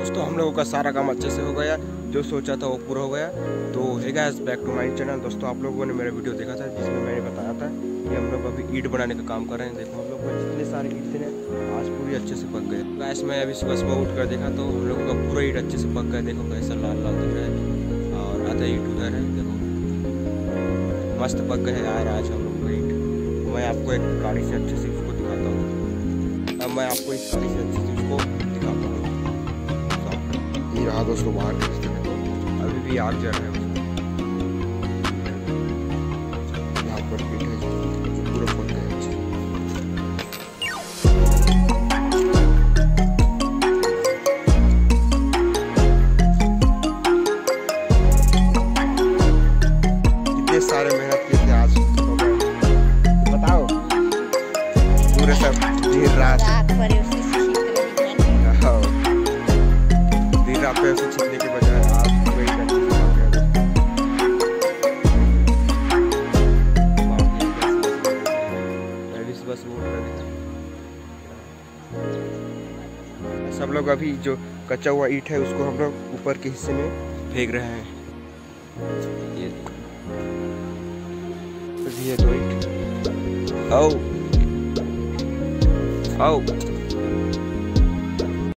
दोस्तों हम लोगों का सारा काम अच्छे से हो गया, जो सोचा था वो पूरा हो गया। तो hey guys, back to my channel. दोस्तों आप लोगों ने मेरा वीडियो देखा था जिसमें मैंने बताया था कि हम लोग अभी ईंट बनाने का काम कर रहे हैं। देखो हम लोग को जितने सारे ईंट थे आज पूरी अच्छे से पक गए। गाइस मैं अभी सुबह सुबह उठ कर देखा तो हम लोगों का पूरा ईंट अच्छे से पक गया। देखो कैसा लाल लाल दिख रहा है और आधा ईंट उधर है। देखो मस्त पक गए यार आज हम लोग का ईंट। मैं आपको एक गाड़ी से अच्छे से उसको दिखाता हूँ। अब मैं आपको इस गाड़ी से अच्छे से उसको दिखाता हूँ। ये रहा दोस्तों बाहर का हिस्सा है, अभी भी आग जल रहा है। यहाँ पर पीठ है जो पूरा फट गया है। कितने सारे मेहनत किए थे आज, बताओ पूरे सब दिन रात पे से छीनने के बजाय आप वही करके बस वो सब लोग अभी जो कच्चा हुआ ईंट है उसको हम लोग ऊपर के हिस्से में फेंक रहे हैं। ये दो ईंट आओ आओ